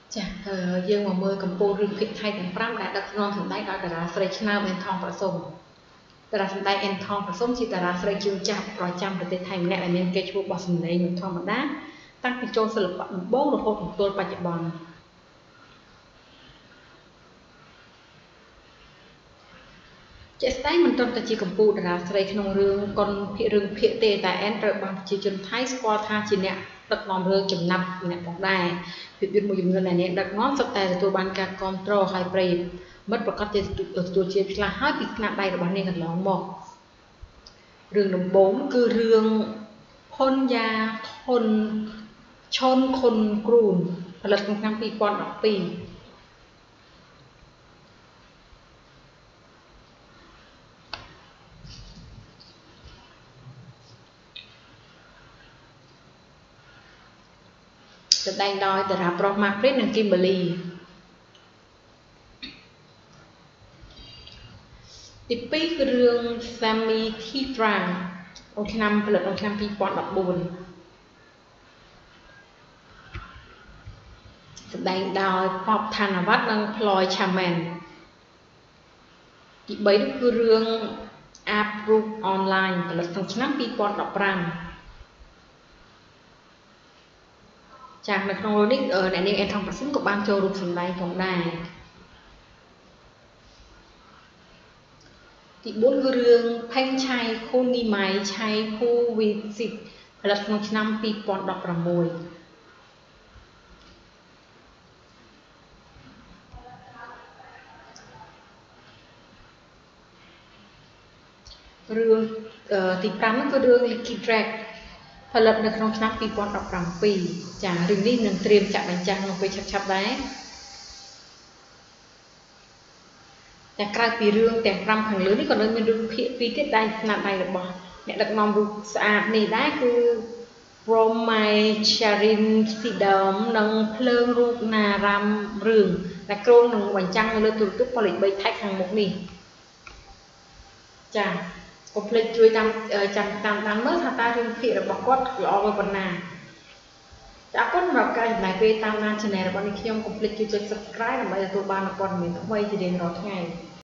ចាយើងមកមើលកម្ពុជារឿងភាគថៃទាំង5ដែលដឹកនាំសម្ដែងដោយតារាស្រីឆ្នើម អេន ថងប្រសុំ តារាសម្ដែង អេន ថងប្រសុំជាតារាស្រីជើងចាស់ប្រចាំប្រទេសថៃម្នាក់ដែលមានកេរ្តិ៍ឈ្មោះបោះសម្លេងមិនធម្មតាតាំងពីចូលសិល្បៈដំបូងរហូតមកទល់បច្ចុប្បន្នជាក់ស្ដែងមិនត្រឹមតែជាកម្ពុជាតារាស្រីក្នុងរឿងភាគទេតែអេនត្រូវបានប្រជាជនថៃស្គាល់ថាជាអ្នកដឹកនាំរឿងចំណាប់ម្នាក់ផងដែរភាពយន្តមួយចំនួនដែលនាងដឹកនាំសុទ្ធតែទទួលបានការគាំទ្រហើយប្រិយមិត្តប្រកាសជាទទួលជាឆ្លាស់ហើយពីស្នាដៃរបស់នាងកន្លងមករឿងដំបូងគឺរឿងផុនយ៉ាធុនឆុនខុនគ្រូនផលិតក្នុងឆ្នាំ2012សម្ដែងដោយតារាប្រុសម៉ាក់ព្រីននិងគីមបឺលីទី2គឺរឿង Sammy Thitra ផលិតក្នុងឆ្នាំ2014សម្ដែងដោយប៉បថានវត្តនិងផ្លយឆាមែនទី3នោះគឺរឿង App Group Online ផលិតក្នុងឆ្នាំ2015ចា៎នៅក្នុងរឿងនេះអ្នកនាងអេន ថងប្រសុំក៏បានចូលរួមសម្ដែងផងដែរទី4គឺរឿងផេងឆៃខូនីម៉ៃឆៃភូវីស៊ីតផលិតក្នុងឆ្នាំ2016រឿងទី5នោះគឺរឿង Licky Drag ផលិតនៅក្នុងឆ្នាំ2017ចារឿងនេះនឹងត្រៀមចាក់បញ្ចាំងក្នុងពេលឆាប់ៗដែរតែក្រៅពីរឿងទាំង5ខាងលើនេះក៏នៅមានរឿងភាគ2ទៀតដែលស្នាដៃរបស់អ្នកដឹកនាំរូបស្អាតនេះដែរគឺ Bromai Charin Sidom និងភ្លើងរូបណារ៉ាំរឿងដែលគ្រោងនឹងបញ្ចាំងនៅលើទូរទស្សន៍ប៉ុស្តិ៍លេខ3ថៃខាងមុខនេះចាកុំភ្លេចជួយតាមដានមើលថាតើរឿងភាគរបស់គាត់ល្អប៉ុណ្ណាអរគុណសម្រាប់ការចំណាយពេលតាមដាន Channel របស់នេះខ្ញុំកុំភ្លេចជួយចុច Subscribe ដើម្បីទទួលបានព័ត៌មានថ្មីជារៀងរាល់ថ្ងៃ